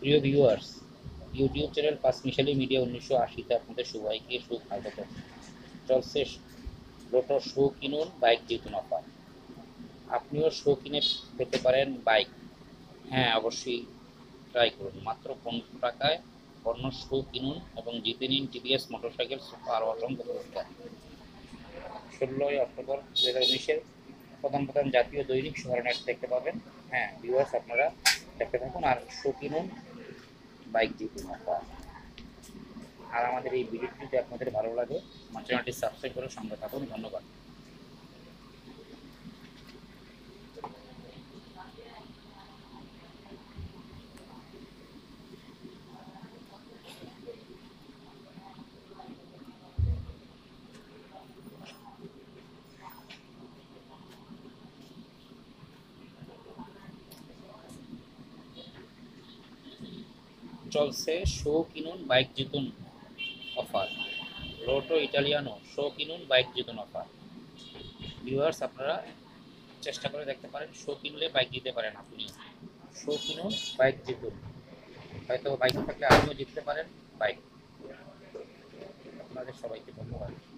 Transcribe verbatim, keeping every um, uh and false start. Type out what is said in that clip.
প্রিয় viewers, YouTube channel Panchmishali media উনিশশো আশিতে আপনাদের সবাইকে সুস্বাগত। চলছে লোটো শো কিনুন বাইক জিতুন অফার। আপনিও শো কিনে পেতে পারেন বাইক। হ্যাঁ, অবশ্যই ট্রাই করুন। মাত্র পনেরো টাকায় পণ্য শো কিনুন এবং জিতে নিন টিভিএস মোটরসাইকেল সুপার অসংখ্য পুরস্কার। ষোলোই অক্টোবর দু হাজার উনিশের প্রধান প্রধান জাতীয় দৈনিক শহরনেট দেখতে পাবেন। হ্যাঁ ভিউয়ার্স, আপনারা দেখতে থাকুন আর শো কিনুন বাইক জিতুন অফার। আর আমাদের এই ভিডিওটি যদি আপনাদের ভালো লাগে, আমার চ্যানেলটি সাবস্ক্রাইব করে সঙ্গে থাকুন। ধন্যবাদ। চলছে শো কিনুন বাইক জিতুন অফার। লোটো ইটালিয়ানো শো কিনুন বাইক জিতুন অফার। ভিউয়ার্স, আপনারা চেষ্টা করে দেখতে পারেন, শো কিনলে বাইক জিততে পারেন। আপনি শো কিনুন বাইক জিতুন, হয়তো বাইক থাকলে আপনিও জিততে পারেন বাইক। আপনাদের সবাইকে ধন্যবাদ।